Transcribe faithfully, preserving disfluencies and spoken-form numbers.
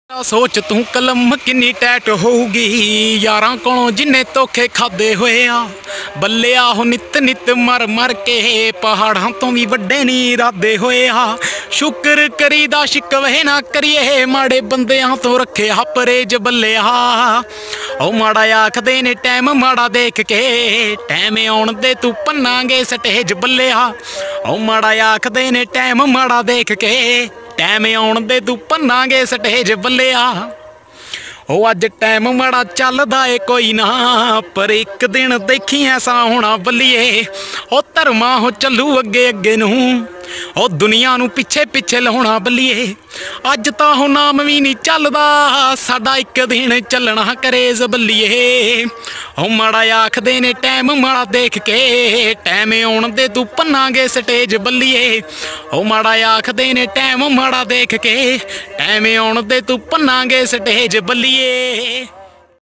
सोच तू कलम किन्नी टैट होगी यारां कोलों जिन्ने धोखे खादे होए आ बल्लिया हो नित नित मर मर के पहाड़ां तो भी वड्डे नी इरादे होए आ शुक्र करीदा शिकवे ना करिए माड़े बंदियां तो रखे हा परहेज बल्लिया ओ माड़ा आखदे ने टैम माड़ा देख के टैम आउण दे तू भन्नांगे स्टेज बल्लिया ओ माड़ा आखदे ने टैम माड़ा देख के टैम आउण दे तू भन्नांगे स्टेज बल्लिया ओ अज टैम माड़ा चलदा ए कोई ना पर एक दिन देखी ऐसा होना बल्लिए ओ धर्मा हो चलू अगे अगे नूं ओ दुनिया नूं पिछे पिछे लाउणा बल्लिए अज तां हो नाम भी नहीं चलदा साडा एक दिन चलना करेज बल्लिए ओ माड़ा आखदे ने टैम माड़ा देख के टैम आउण दे तू भन्नांगे स्टेज बल्लिए ओ माड़ा आखदे ने टैम माड़ा देख के टैम आउण दे तू भन्नांगे स्टेज बल्लिए।